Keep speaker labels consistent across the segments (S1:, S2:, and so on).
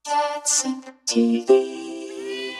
S1: Catson TV.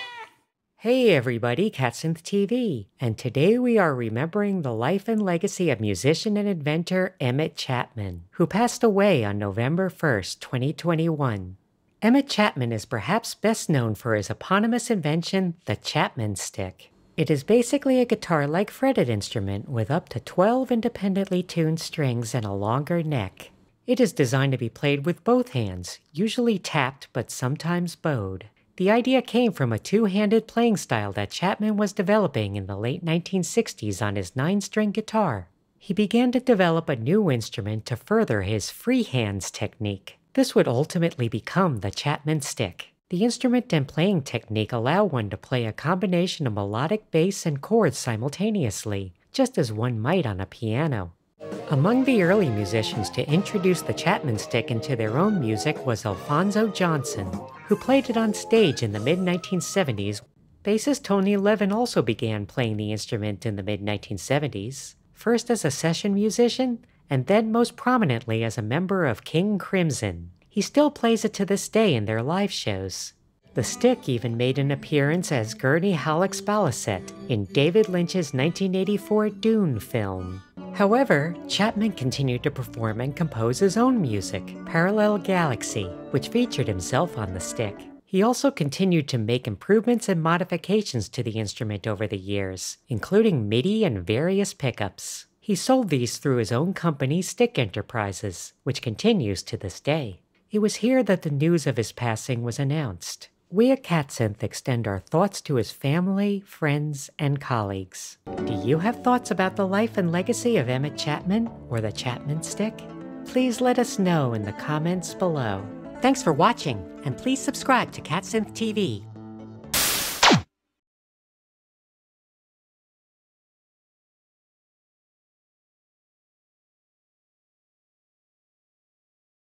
S1: Hey everybody, Catsynth TV, and today we are remembering the life and legacy of musician and inventor Emmett Chapman, who passed away on November 1st, 2021. Emmett Chapman is perhaps best known for his eponymous invention, the Chapman Stick. It is basically a guitar-like fretted instrument with up to 12 independently tuned strings and a longer neck. It is designed to be played with both hands, usually tapped but sometimes bowed. The idea came from a two-handed playing style that Chapman was developing in the late 1960s on his 9-string guitar. He began to develop a new instrument to further his free hands technique. This would ultimately become the Chapman Stick. The instrument and playing technique allow one to play a combination of melodic bass and chords simultaneously, just as one might on a piano. Among the early musicians to introduce the Chapman Stick into their own music was Alphonso Johnson, who played it on stage in the mid-1970s. Bassist Tony Levin also began playing the instrument in the mid-1970s, first as a session musician, and then most prominently as a member of King Crimson. He still plays it to this day in their live shows. The stick even made an appearance as Gurney Halleck's baliset in David Lynch's 1984 Dune film. However, Chapman continued to perform and compose his own music, Parallel Galaxy, which featured himself on the stick. He also continued to make improvements and modifications to the instrument over the years, including MIDI and various pickups. He sold these through his own company, Stick Enterprises, which continues to this day. It was here that the news of his passing was announced. We at Catsynth extend our thoughts to his family, friends, and colleagues. Do you have thoughts about the life and legacy of Emmett Chapman or the Chapman Stick? Please let us know in the comments below. Thanks for watching, and please subscribe to Catsynth TV.